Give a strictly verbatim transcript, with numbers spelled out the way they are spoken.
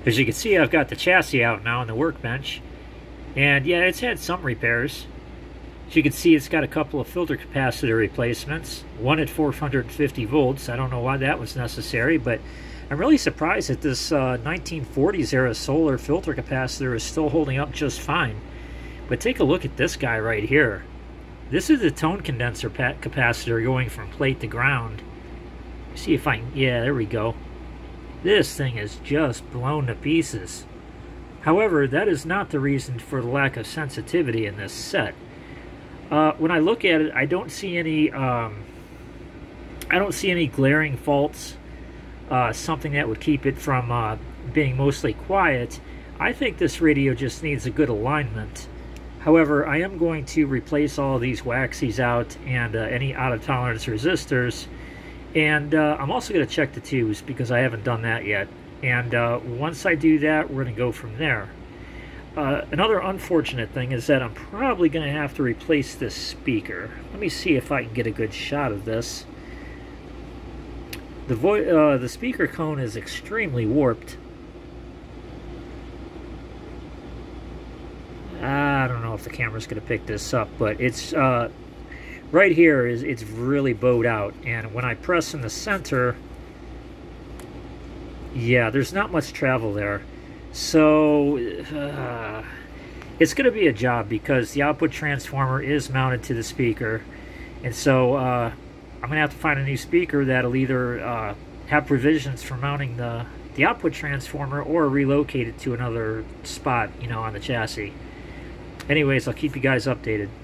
As you can see, I've got the chassis out now on the workbench, and yeah, it's had some repairs. As you can see, it's got a couple of filter capacitor replacements, one at four hundred fifty volts. I don't know why that was necessary, but I'm really surprised that this uh, nineteen forties era solar filter capacitor is still holding up just fine. But take a look at this guy right here. This is the tone condenser capacitor going from plate to ground. See if I can, yeah, there we go. This thing is just blown to pieces. However, that is not the reason for the lack of sensitivity in this set. Uh, when I look at it, I don't see any, um, I don't see any glaring faults. Uh, something that would keep it from uh, being mostly quiet. I think this radio just needs a good alignment. However, I am going to replace all of these waxies out and uh, any out of tolerance resistors, and uh, I'm also going to check the tubes because I haven't done that yet. And uh, once I do that, we're going to go from there. Uh, another unfortunate thing is that I'm probably going to have to replace this speaker. Let me see if I can get a good shot of this. The, vo uh, the speaker cone is extremely warped. I don't know if the camera's going to pick this up, but it's uh, right here is it's really bowed out, and when I press in the center, yeah, there's not much travel there. So uh, it's going to be a job because the output transformer is mounted to the speaker, and so uh, I'm going to have to find a new speaker that'll either uh, have provisions for mounting the, the output transformer or relocate it to another spot, you know, on the chassis. Anyways, I'll keep you guys updated.